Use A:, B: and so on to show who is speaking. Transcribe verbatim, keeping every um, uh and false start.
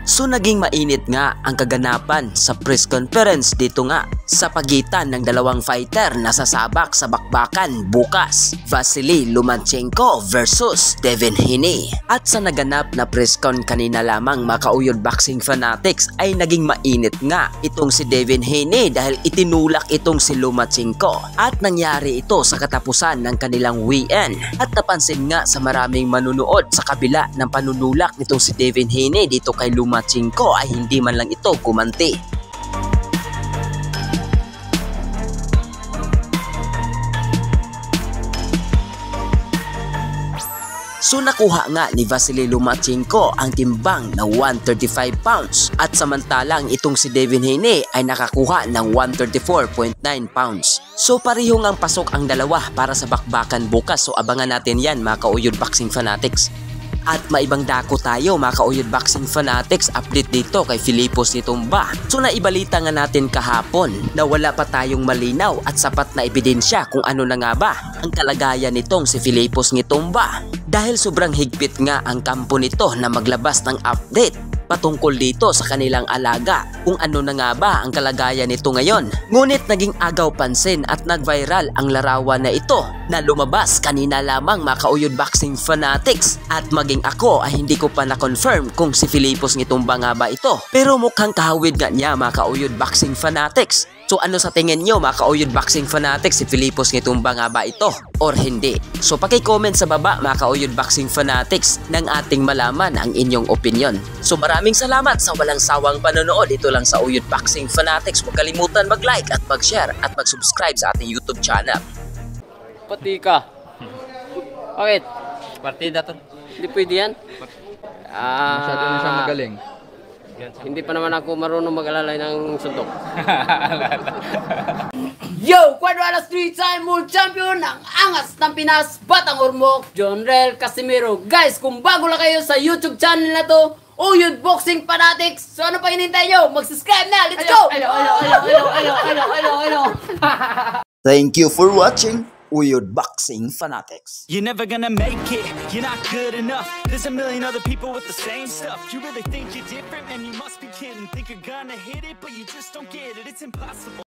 A: So naging mainit nga ang kaganapan sa press conference dito nga sa pagitan ng dalawang fighter na sasabak sa bakbakan bukas, Vasily Lomachenko versus Devin Haney. At sa naganap na press con kanina lamang mga kauyod boxing fanatics ay naging mainit nga itong si Devin Haney dahil itinulak itong si Lomachenko at nangyari ito sa katapusan ng kanilang weigh-in. At napansin nga sa maraming manunood sa kabila ng panunulak nitong si Devin Haney dito kay Lomachenko ay hindi man lang ito gumanti. So nakuha nga ni Vasily Lomachenko ang timbang na one thirty-five pounds at samantalang itong si Devin Haney ay nakakuha ng one thirty-four point nine pounds. So pareho ngang pasok ang dalawa para sa bakbakan bukas, so abangan natin yan mga kauyod boxing fanatics. At maibang dako tayo mga kauyod boxing fanatics, update dito kay Fillipus nitong ba. So naibalita nga natin kahapon na wala pa tayong malinaw at sapat na ebidensya kung ano na nga ba ang kalagayan nitong si Fillipus nitong ba. Dahil sobrang higpit nga ang kampo nito na maglabas ng update patungkol dito sa kanilang alaga kung ano na nga ba ang kalagayan nito ngayon. Ngunit naging agaw pansin at nag-viral ang larawan na ito na lumabas kanina lamang mga kauyod boxing fanatics, at maging ako ay hindi ko pa na-confirm kung si Fillipus nitong ba nga ba ito. Pero mukhang kahawid nga niya mga kauyod boxing fanatics. So ano sa tingin nyo mga kauyod boxing fanatics, si Fillipus nitong ba nga ba ito or hindi? So paki-comment sa baba mga kauyod boxing fanatics nang ating malaman ang inyong opinion. So maraming salamat sa walang sawang panonood. Ito lang sa Uyod Boxing Fanatics. Huwag kalimutan mag-like at mag-share at mag-subscribe sa ating YouTube channel.
B: Pati ka. Bakit?
C: Partida to.
B: Hindi pwede yan? Ah,
C: Masyado na siya magaling.
B: Hindi pa naman ako marunong mag-alalay ng suntok. Yo! Quadro alas three time world champion ng angas ng Pinas, Batang Ormoc, John Rel Casimiro. Guys, kung bago lang kayo sa YouTube channel na to, Uyod Boxing Fanatics, so ano pa hinintay nyo? Mag-subscribe na! Let's go! Hello, hello, hello, hello, hello, hello, hello, hello.
A: Thank you for watching Uyod Boxing Fanatics.
D: You're never gonna make it, you're not good enough. There's a million other people with the same stuff. You really think you're different? Man, you must be kidding. Think you're gonna hit it, but you just don't get it. It's impossible.